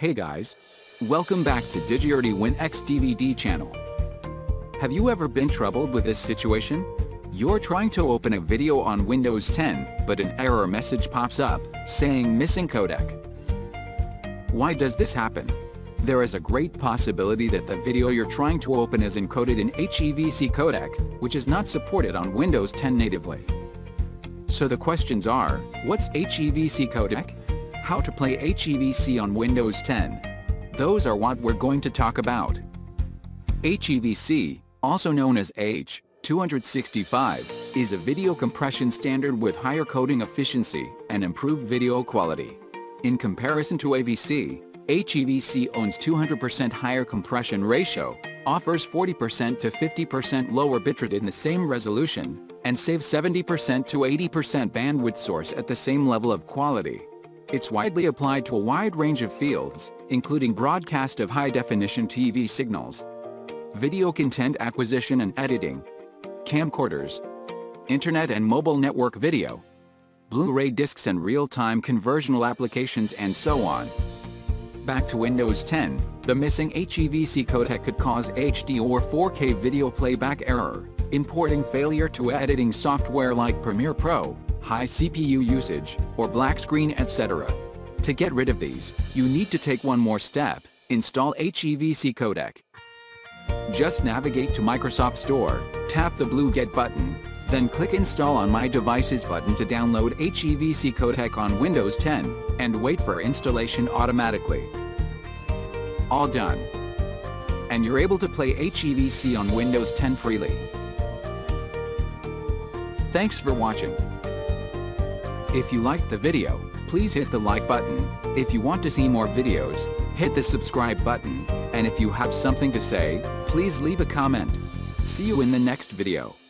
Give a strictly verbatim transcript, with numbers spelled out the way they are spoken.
Hey guys! Welcome back to DigiEarty WinX D V D channel. Have you ever been troubled with this situation? You're trying to open a video on Windows ten, but an error message pops up, saying missing codec. Why does this happen? There is a great possibility that the video you're trying to open is encoded in H E V C codec, which is not supported on Windows ten natively. So the questions are, what's H E V C codec? How to play H E V C on Windows ten? Those are what we're going to talk about. H E V C, also known as H two sixty-five, is a video compression standard with higher coding efficiency and improved video quality. In comparison to A V C, H E V C owns two hundred percent higher compression ratio, offers forty percent to fifty percent lower bitrate in the same resolution, and saves seventy percent to eighty percent bandwidth source at the same level of quality. It's widely applied to a wide range of fields, including broadcast of high-definition T V signals, video content acquisition and editing, camcorders, internet and mobile network video, Blu-ray discs and real-time conversional applications, and so on. Back to Windows ten, the missing H E V C codec could cause H D or four K video playback error, importing failure to editing software like Premiere Pro, high C P U usage, or black screen, et cetera. To get rid of these, you need to take one more step: install H E V C codec. Just navigate to Microsoft Store, tap the blue Get button, then click Install on My Devices button to download H E V C codec on Windows ten, and wait for installation automatically. All done. And you're able to play H E V C on Windows ten freely. Thanks for watching. If you liked the video, please hit the like button. If you want to see more videos, hit the subscribe button. And if you have something to say, please leave a comment. See you in the next video.